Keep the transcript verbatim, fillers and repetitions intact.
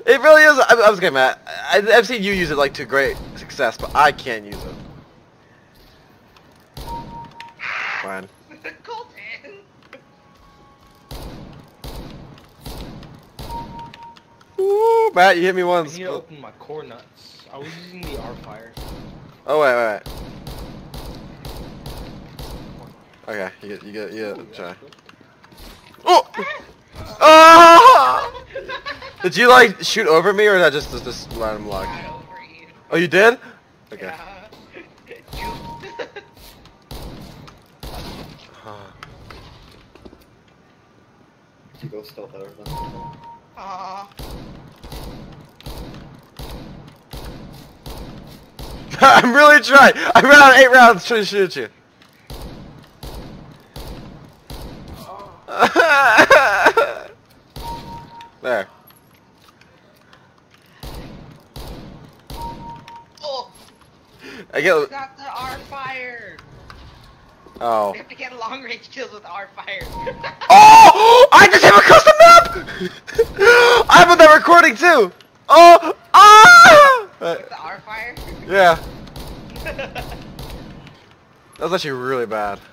It really is. I, I was getting mad. I, I've seen you use it like to great success, but I can't use it. Fine. Colton. Ooh, Matt, you hit me I once. need to open my core nuts. I was using the R fire. Oh wait, wait, wait. Okay, you get, you get, you get. Ooh, Try. good. Oh! Oh! Did you like shoot over me, or is that just this, this random luck? Right over you. Oh, you did? Okay. Yeah. You go stealth out of them. Aww. I'm really trying. I ran out eight rounds trying to shoot you. There. Oh, I get. got the R fire. Oh. We have to get long range kills with R fire. Oh! I just have a custom map. I'm on that recording too. Oh! Ah! With the R fire? Yeah. That was actually really bad.